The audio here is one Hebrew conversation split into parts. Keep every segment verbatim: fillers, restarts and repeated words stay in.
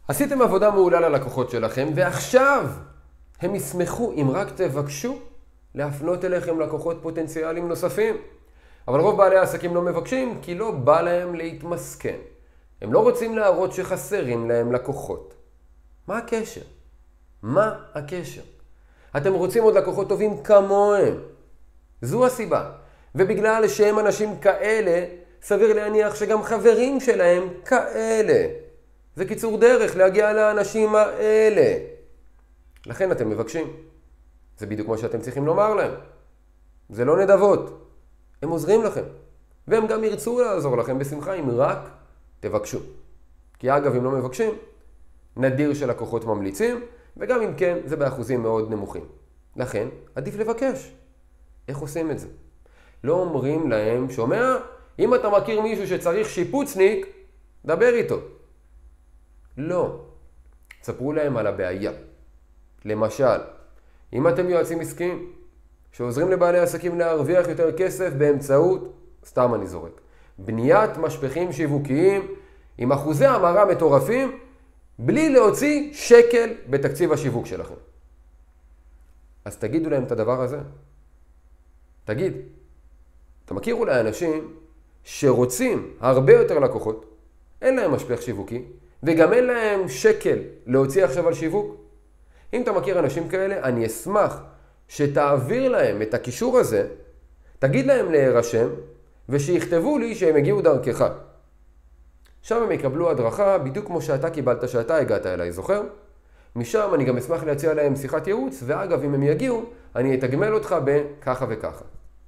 עשיתם עבודה מעולה ללקוחות שלכם, ועכשיו הם ישמחו אם רק תבקשו להפנות אליכם לקוחות פוטנציאליים נוספים. אבל רוב בעלי העסקים לא מבקשים כי לא בא להם להתמסכן. הם לא רוצים להראות שחסרים להם לקוחות. מה הקשר? מה הקשר? אתם רוצים עוד לקוחות טובים כמוהם. זו הסיבה. ובגלל שהם אנשים כאלה, סביר להניח שגם חברים שלהם כאלה. זה קיצור דרך להגיע לאנשים האלה. לכן אתם מבקשים. זה בדיוק מה שאתם צריכים לומר להם. זה לא נדבות. הם עוזרים לכם. והם גם ירצו לעזור לכם בשמחה אם רק תבקשו. כי אגב, אם לא מבקשים, נדיר שלקוחות ממליצים, וגם אם כן, זה באחוזים מאוד נמוכים. לכן, עדיף לבקש. איך עושים את זה? לא אומרים להם, שומע, אם אתה מכיר מישהו שצריך שיפוצניק, דבר איתו. לא. ספרו להם על הבעיה. למשל, אם אתם יועצים עסקיים, שעוזרים לבעלי עסקים להרוויח יותר כסף באמצעות, סתם אני זורק, בניית משפחים שיווקיים עם אחוזי המרה מטורפים, בלי להוציא שקל בתקציב השיווק שלכם. אז תגידו להם את הדבר הזה. תגיד, אתה מכיר אולי אנשים שרוצים הרבה יותר לקוחות, אין להם משפח שיווקי, וגם אין להם שקל להוציא עכשיו על שיווק? אם אתה מכיר אנשים כאלה, אני אשמח שתעביר להם את הקישור הזה, תגיד להם להירשם, ושיכתבו לי שהם הגיעו דרכך. שם הם יקבלו הדרכה בדיוק כמו שאתה קיבלת שאתה הגעת אליי, זוכר? משם אני גם אשמח להציע להם שיחת ייעוץ, ואגב, אם הם יגיעו, אני אתגמל אותך בככה וככה.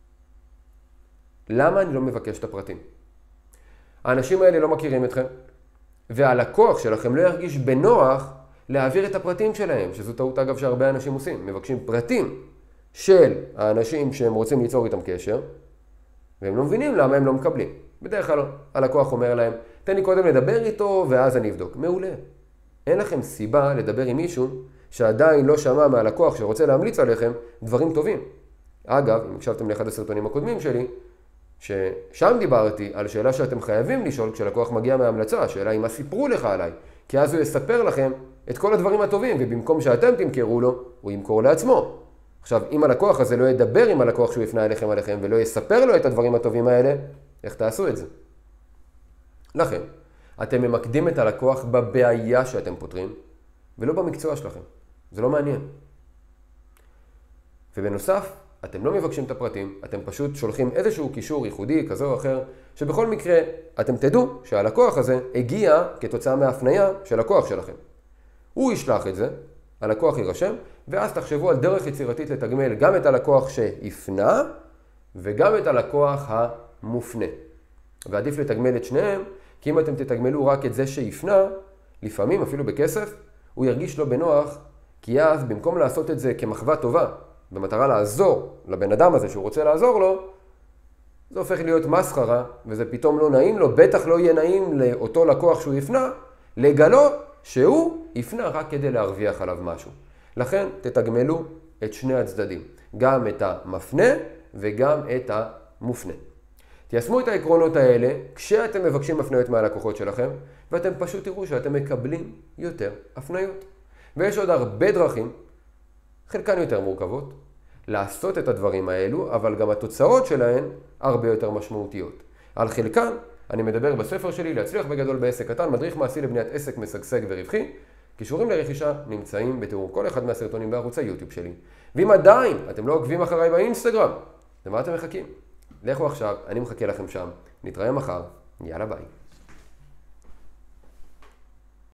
למה אני לא מבקש את הפרטים? האנשים האלה לא מכירים אתכם, והלקוח שלכם לא ירגיש בנוח להעביר את הפרטים שלהם, שזו טעות אגב שהרבה אנשים עושים. מבקשים פרטים של האנשים שהם רוצים ליצור איתם קשר, והם לא מבינים למה הם לא מקבלים. בדרך כלל הלקוח אומר להם, תן לי קודם לדבר איתו ואז אני אבדוק. מעולה. אין לכם סיבה לדבר עם מישהו שעדיין לא שמע מהלקוח שרוצה להמליץ עליכם דברים טובים. אגב, אם הקשבתם לאחד הסרטונים הקודמים שלי, ששם דיברתי על שאלה שאתם חייבים לשאול כשלקוח מגיע מההמלצה, השאלה היא מה סיפרו לך עליי, כי אז הוא יספר לכם את כל הדברים הטובים, ובמקום שאתם תמכרו לו, הוא ימכור לעצמו. עכשיו, אם הלקוח הזה לא ידבר עם הלקוח שהוא יפנה אליכם עליכם, ולא יספר לו את הדברים הטובים האלה, איך תעשו את זה? לכן, אתם ממקדים את הלקוח בבעיה שאתם פותרים, ולא במקצוע שלכם. זה לא מעניין. ובנוסף, אתם לא מבקשים את הפרטים, אתם פשוט שולחים איזשהו קישור ייחודי כזה או אחר, שבכל מקרה אתם תדעו שהלקוח הזה הגיע כתוצאה מההפניה של לקוח שלכם. הוא ישלח את זה, הלקוח יירשם, ואז תחשבו על דרך יצירתית לתגמל גם את הלקוח שיפנה, וגם את הלקוח המופנה. ועדיף לתגמל את שניהם, כי אם אתם תתגמלו רק את זה שיפנה, לפעמים אפילו בכסף, הוא ירגיש לא בנוח, כי אז במקום לעשות את זה כמחווה טובה, במטרה לעזור לבן אדם הזה שהוא רוצה לעזור לו, זה הופך להיות מסחרה, וזה פתאום לא נעים לו, בטח לא יהיה נעים לאותו לקוח שהוא יפנה, לגלות שהוא יפנה רק כדי להרוויח עליו משהו. לכן תתגמלו את שני הצדדים, גם את המפנה וגם את המופנה. תיישמו את העקרונות האלה כשאתם מבקשים הפניות מהלקוחות שלכם, ואתם פשוט תראו שאתם מקבלים יותר הפניות. ויש עוד הרבה דרכים, חלקן יותר מורכבות, לעשות את הדברים האלו, אבל גם התוצאות שלהן הרבה יותר משמעותיות. על חלקן אני מדבר בספר שלי להצליח בגדול בעסק קטן, מדריך מעשי לבניית עסק משגשג ורווחי. קישורים לרכישה נמצאים בתיאור כל אחד מהסרטונים בערוץ היוטיוב שלי. ואם עדיין אתם לא עוקבים אחריי באינסטגרם, למה אתם מחכים? לכו עכשיו, אני מחכה לכם שם. נתראה מחר, יאללה ביי.